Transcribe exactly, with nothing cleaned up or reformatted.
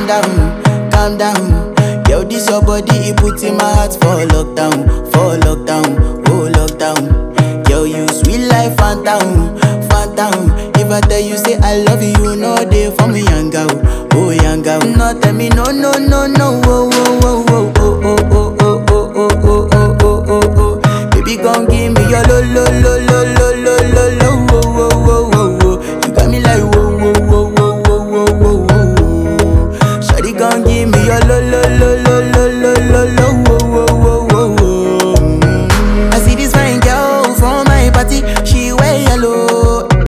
calm down, calm down. Yo, this your body, it put in my heart for lockdown, for lockdown, oh lockdown. Yo, you sweet life, phantom, phantom. If I tell you